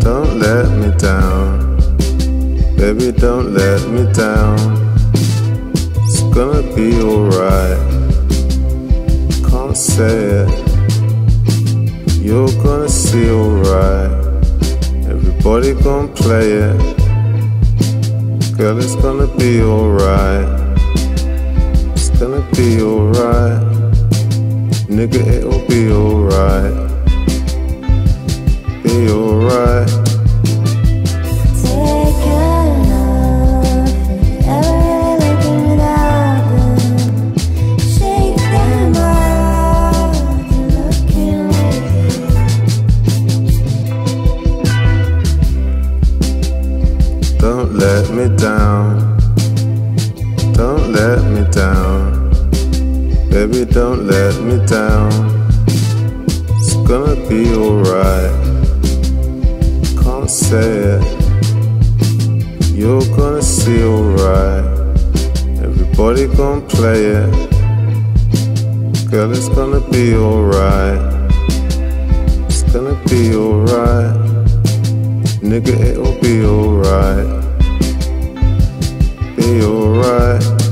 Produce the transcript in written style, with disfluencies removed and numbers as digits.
Don't let me down, baby, don't let me down. It's gonna be alright, can't say it. You're gonna see alright, everybody gon' play it. Girl, it's gonna be alright, it's gonna be alright. Nigga, it'll be alright, be alright. Don't let me down, don't let me down, baby, don't let me down. It's gonna be alright, can't say it. You're gonna see alright, everybody gon' play it. Girl, it's gonna be alright, it's gonna be alright. Nigga, it'll be alright, be alright.